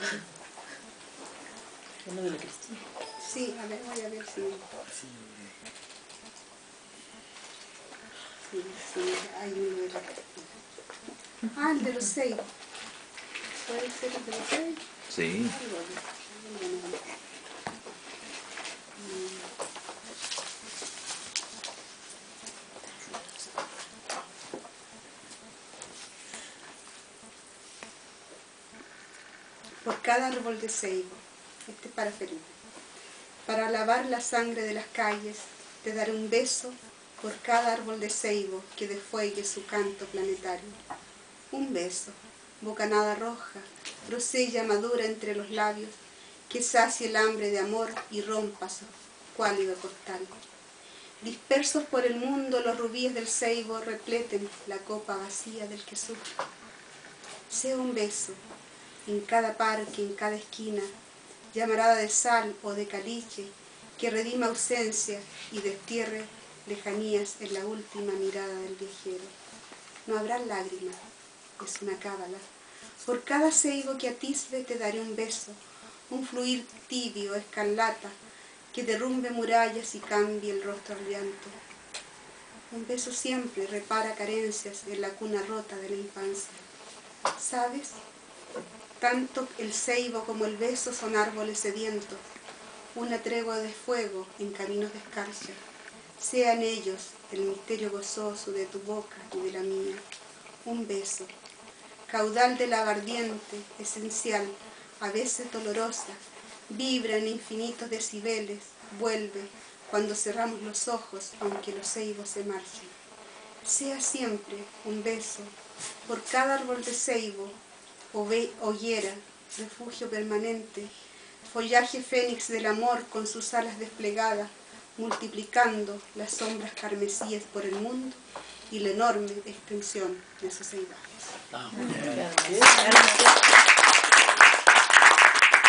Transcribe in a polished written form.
¿No de la Cristina? Sí, a ver, voy a ver si... Sí, hay uno de la Cristina. Ah, el de los 6. ¿Puede ser el de los 6? Sí. Por cada árbol de ceibo, este es para Felipe, para lavar la sangre de las calles, te daré un beso por cada árbol de ceibo que desfuegue su canto planetario. Un beso, bocanada roja, grosella madura entre los labios, que sacie el hambre de amor y rompa su cuálido costal. Dispersos por el mundo los rubíes del ceibo repleten la copa vacía del que sufre. Sea un beso, en cada parque, en cada esquina, llamarada de sal o de caliche, que redima ausencia y destierre lejanías en la última mirada del viajero. No habrá lágrimas, es una cábala. Por cada ceibo que atisbe te daré un beso, un fluir tibio, escarlata, que derrumbe murallas y cambie el rostro al llanto. Un beso siempre repara carencias en la cuna rota de la infancia. ¿Sabes? Tanto el ceibo como el beso son árboles sedientos, una tregua de fuego en caminos de escarcha. Sean ellos el misterio gozoso de tu boca y de la mía. Un beso, caudal del aguardiente, esencial, a veces dolorosa, vibra en infinitos decibeles, vuelve cuando cerramos los ojos, aunque los ceibos se marchen. Sea siempre un beso por cada árbol de ceibo, hoguera, refugio permanente, follaje fénix del amor con sus alas desplegadas, multiplicando las sombras carmesíes por el mundo y la enorme extensión de sus ceibajes. Ah, muy bien.